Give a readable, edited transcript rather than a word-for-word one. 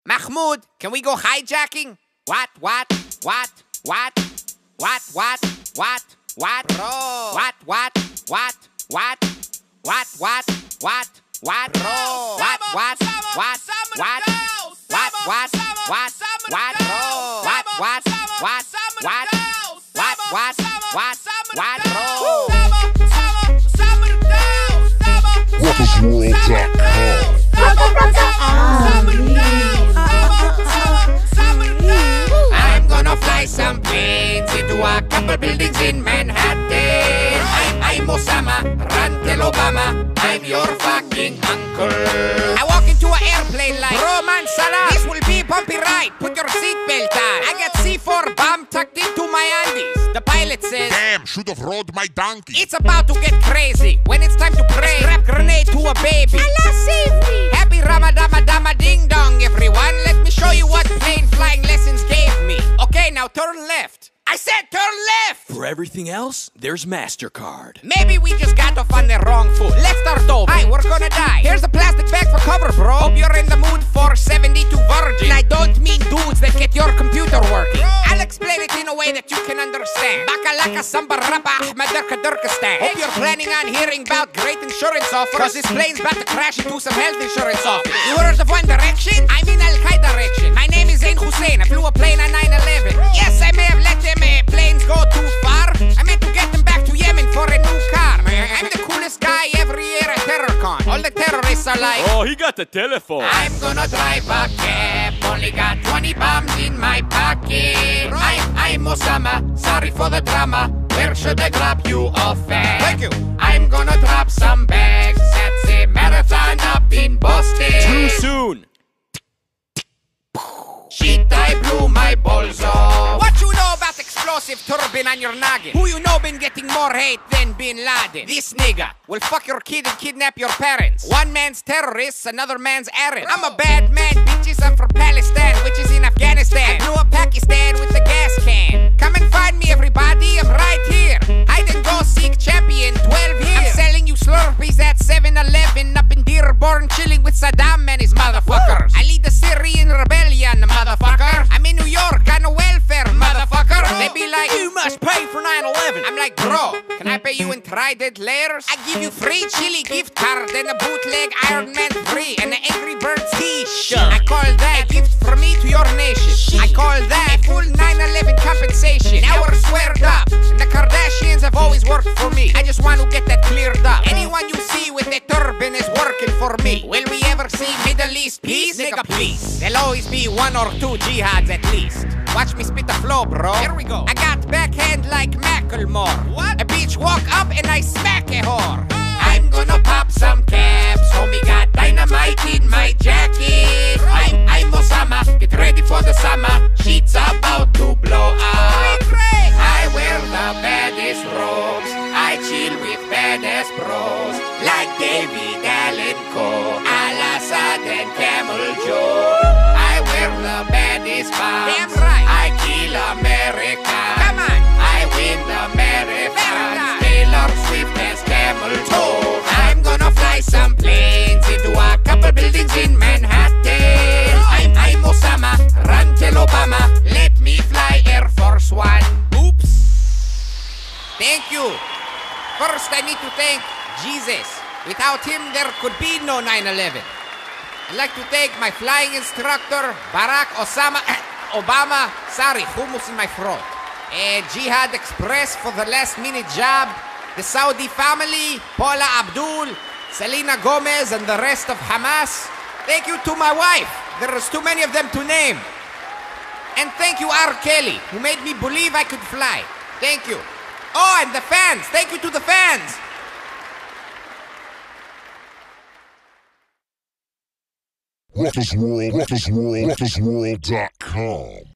Mahmoud, can we go hijacking? What? Bro. What? I'm gonna fly some planes into a couple buildings in Manhattan. I'm Osama, run tell Obama, I'm your fucking uncle. I walk into an airplane like, bro man, salam. This will be bumpy ride, put your seatbelt on. I got C4 bomb tucked into my undies. The pilot says, damn, should have rode my donkey. it's about to get crazy. When it's time to pray, strap grenade to a baby. Allah save me. Happy Ramadama ding dong, everyone. Let me show you what plane flying lessons gave me. Okay, now turn left. I said turn left! For everything else, there's MasterCard. Maybe we just got off on the wrong foot. Let's start over. Hi, we're gonna die. Here's a plastic bag for cover, bro. Hope you're in the mood for 72 virgin. I don't mean dudes that get your computer working. I'll explain it in a way that you can understand. Bakalaka samba rapa ahmadarka durkistan. Hope you're planning on hearing about great insurance offers, cause this plane's about to crash into some health insurance office. You heard of One Direction? I'm in Al-Qaeda direction. My name is Zain Hussein. I flew a plane on 9/11. Yes, I may have let them planes go too far. I meant to get them back to Yemen for a new car. I'm the coolest guy every year at TerrorCon. All the terrorists are like, Oh, he got the telephone. I'm gonna drive a cab. Only got 20 bombs in my pocket. I'm Osama. Sorry for the drama. Where should I drop you off at? Thank you. I'm gonna drop some bags at the marathon up in Boston. Too soon. Shit, I blew my balls off. What you know about explosive turbine on your noggin? Who you know been getting more hate than Bin Laden? This nigga will fuck your kid and kidnap your parents. One man's terrorists, another man's errand. I'm a bad man, bitches. I'm from Palestine, which is in Afghanistan. I blew up Pakistan with a gas can. Come and find me, everybody. I'm right here. Hide and go seek champion, 12 years. I'm selling you Slurpees at 7-Eleven up in Dearborn, chilling with Saddam and his motherfuckers. I lead the Syrian rebellion, motherfucker. I'm in New York on a welfare, motherfucker. They be like, You must pay for 9/11. I'm like, bro, can I pay you in Trident layers? I give you free chili gift card and a bootleg Iron Man 3 and an Angry Birds t-shirt. I call that a gift from me to your nation. I call that a full 9/11 compensation. Now we're squared up, and the Kardashians have always worked for me. I just want to get that cleared up. Anyone you see with a turban is working for me. Will we ever see Middle East peace? Nigga, please. There'll always be one or two jihads at least. Watch me spit the flow, bro. Here we go. I got backhand like Macklemore. What? A bitch walk up and I smack a whore. I'm gonna pop some caps. Homie got dynamite in my jacket. I'm Osama. Get ready for the summer. Shit's about to blow up. I wear the baddest robes. I chill with badass bros like David Allen Coe, Al-Assad and Camel Joe. I wear the baddest bombs. Damn right. I kill America. Come on. I win the marathon. Taylor Swift has camel toe. I'm gonna fly some planes into a couple buildings in Manhattan. I'm Osama. Run tell Obama. Let me fly Air Force One. Oops. Thank you. First, I need to thank Jesus. Without him, there could be no 9/11. I'd like to thank my flying instructor, Barack Obama. Sorry, hummus in my throat. Jihad Express for the last minute job. The Saudi family, Paula Abdul, Selena Gomez, and the rest of Hamas. Thank you to my wife. There's too many of them to name. And thank you, R. Kelly, who made me believe I could fly. Thank you. Oh, and the fans. Thank you to the fans. Rottersworld.com